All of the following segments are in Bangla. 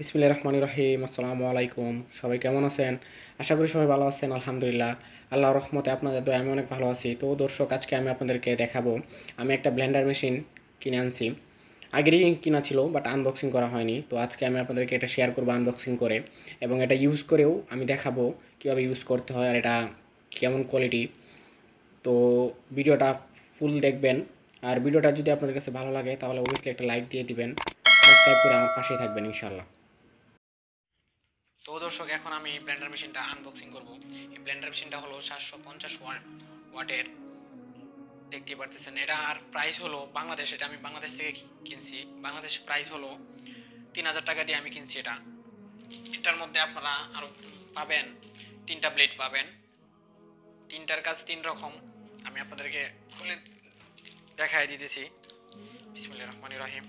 বিসমিল্লাহির রহমানির রহিম। আসসালামু আলাইকুম। সবাই কেমন আছেন? আশা করি সবাই ভালো আছেন। আলহামদুলিল্লাহ। আল্লাহর রহমতে আপনাদের দয়ায় আমি অনেক ভালো আছি। তো দর্শক, আজকে আমি আপনাদেরকে দেখাবো আমি একটা ব্লেন্ডার মেশিন কিনে আনছি। আগেরই কিনা ছিল, বাট আনবক্সিং করা হয়নি। তো আজকে আমি আপনাদেরকে এটা শেয়ার করবো আনবক্সিং করে, এবং এটা ইউজ করেও আমি দেখাবো কীভাবে ইউজ করতে হয় আর এটা কেমন কোয়ালিটি। তো ভিডিওটা ফুল দেখবেন, আর ভিডিওটা যদি আপনাদের কাছে ভালো লাগে তাহলে অবশ্যই একটা লাইক দিয়ে দিবেন, সাবস্ক্রাইব করে আমার পাশেই থাকবেন ইনশাল্লাহ। তো দর্শক, এখন আমি ব্লেন্ডার মেশিনটা আনবক্সিং করব। এই ব্লেন্ডার মেশিনটা হলো 750 ওয়াটের, দেখতেই পারতেছেন। এটা আর প্রাইস হলো বাংলাদেশ, এটা আমি বাংলাদেশ থেকে কিনছি। বাংলাদেশ প্রাইস হলো 3000 টাকা দিয়ে আমি কিনছি এটা। এটার মধ্যে আপনারা আরও পাবেন 3টা ব্লেড পাবেন। 3টার কাজ 3 রকম। আমি আপনাদেরকে খুলে দেখাই দিতেছি। বিসমিল্লাহির রহমানির রহিম।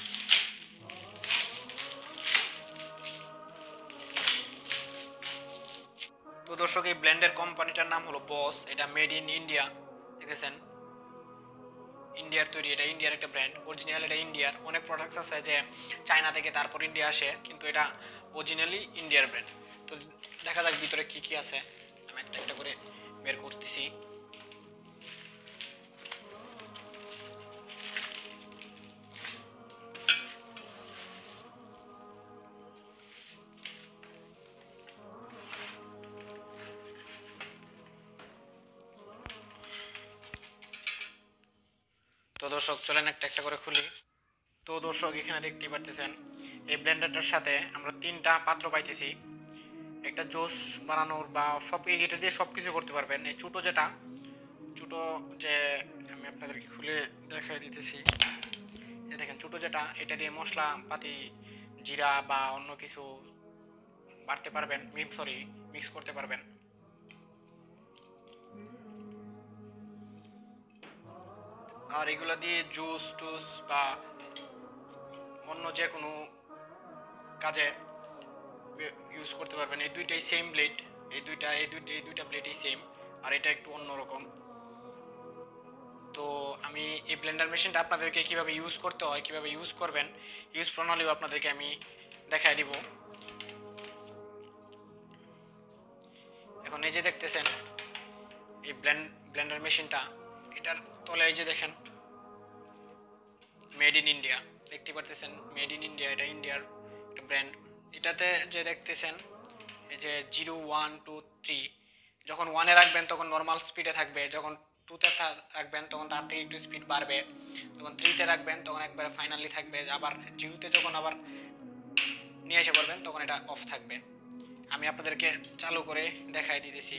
তো দর্শক, এই ব্লেন্ডের কোম্পানিটার নাম হলো বস। এটা মেড ইন ইন্ডিয়া, দেখেছেন, ইন্ডিয়ার তৈরি। এটা ইন্ডিয়ার একটা ব্র্যান্ড, অরিজিনাল এটা ইন্ডিয়ার। অনেক প্রোডাক্টস আছে যে চায়না থেকে তারপর ইন্ডিয়া আসে, কিন্তু এটা অরিজিনালি ইন্ডিয়ার ব্র্যান্ড। তো দেখা যাক ভিতরে কি কি আছে। আমি একটা একটা করে বের করতেছি। তো দর্শক, চলেন একটা একটা করে খুলি। তো দর্শক, এখানে দেখতেই পারতেছেন এই ব্লেন্ডারটার সাথে আমরা 3টা পাত্র পাইতেছি। একটা জুস বানানোর বা সব, এটা দিয়ে সব কিছু করতে পারবেন। এই ছোটো যে আমি আপনাদেরকে খুলে দেখাই দিতেছি। এই দেখেন, ছোটো যেটা, এটা দিয়ে মশলা পাতি, জিরা বা অন্য কিছু বাড়তে পারবেন, মিক্স করতে পারবেন। আর এগুলা দিয়ে জুস টুস বা অন্য যে কোনো কাজে ইউজ করতে পারবেন। এই দুইটাই সেম ব্লেড, এই দুইটা ব্লেডই সেম, আর এটা একটু অন্যরকম। তো আমি এই ব্লেন্ডার মেশিনটা আপনাদেরকে কিভাবে ইউজ করতে হয়, কিভাবে ইউজ করবেন, ইউজ প্রণালীও আপনাদেরকে আমি দেখাই দিব। এখন এই যে দেখতেছেন এই ব্লেন্ডার মেশিনটা, এটার তলে এই যে দেখেন মেড ইন ইন্ডিয়া, দেখতে পারতেছেন মেড ইন ইন্ডিয়া। এটা ইন্ডিয়ার একটা ব্র্যান্ড। এটাতে যে দেখতেছেন এই যে 0 1 2 3, যখন 1-এ রাখবেন তখন নর্মাল স্পিডে থাকবে, যখন 2-তে রাখবেন তখন তার থেকে একটু স্পিড বাড়বে, যখন 3-তে রাখবেন তখন একবারে ফাইনালি থাকবে, আবার 0-তে যখন আবার নিয়ে এসে পড়বেন তখন এটা অফ থাকবে। আমি আপনাদেরকে চালু করে দেখাই দিতেছি।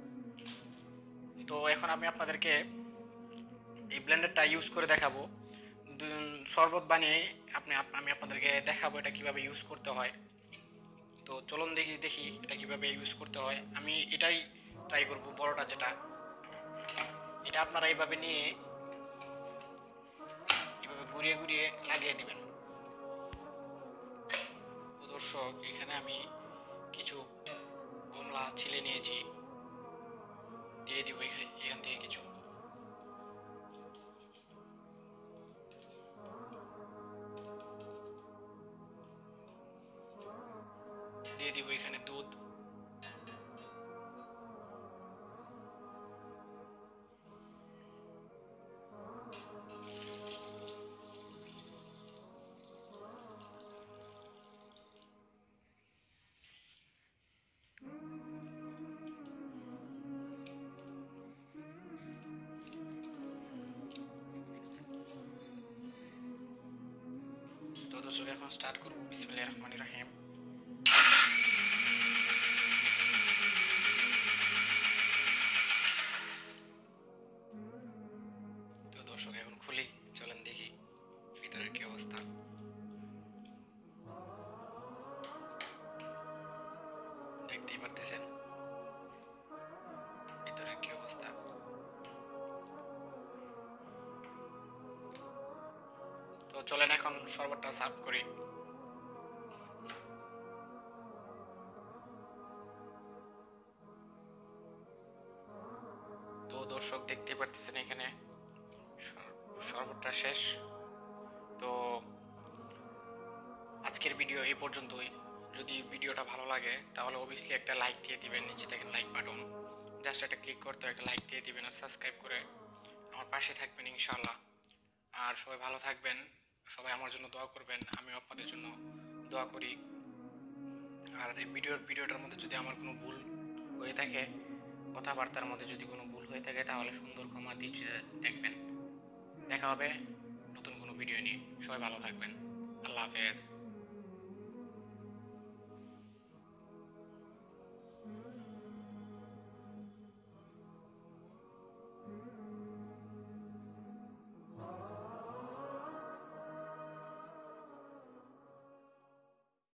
তো এখন আমি আপনাদেরকে এই ব্লেন্ডারটা ইউজ করে দেখাবো, শরবত বানিয়ে আমি আপনাদেরকে দেখাবো এটা কিভাবে ইউজ করতে হয়। তো চলুন দেখি এটা কিভাবে ইউজ করতে হয়। আমি এটাই ট্রাই করব, বড়টা যেটা। এটা আপনারা এইভাবে নিয়ে এভাবে ঘুরিয়ে ঘুরিয়ে লাগিয়ে দিবেন। দর্শক, এখানে আমি কিছু কমলা ছিলে নিয়েছি, দিয়ে দিব এখান থেকে কিছু। দিয়ে দিব এখানে দুধ। তো দর্শক, এখন স্টার্ট করব। বিসমিল্লাহির রহমানির রহিম। তো দর্শক, এখন খুলি, চলেন দেখি ভিতরের কি অবস্থা। দেখতেই পারতেছেন ভিতরের কি অবস্থা। তো চলেন এখন শরবতটা সার্ভ করি। তো দর্শক, দেখতেই পারতেছেন এখানে শরবতটা শেষ। তো আজকে আজকের ভিডিও এই পর্যন্তই। যদি ভিডিওটা ভালো লাগে তাহলে অবভিয়াসলি একটা লাইক দিয়ে দিবেন, নিচে দেখেন লাইক বাটন, জাস্ট একটা ক্লিক করতে একটা লাইক দিয়ে দিবেন আর সাবস্ক্রাইব করে আমার পাশে থাকবেন ইনশাআল্লাহ। আর সবাই ভালো থাকবেন, সবাই আমার জন্য দোয়া করবেন, আমিও আপনাদের জন্য দোয়া করি। আর এই ভিডিওটার মধ্যে যদি আমার কোনো ভুল হয়ে থাকে, কথাবার্তার মধ্যে যদি কোনো ভুল হয়ে থাকে তাহলে সুন্দর ক্ষমা দৃষ্টিতে দেখবেন। দেখা হবে নতুন কোনো ভিডিও নিয়ে। সবাই ভালো থাকবেন। আল্লাহ হাফেজ।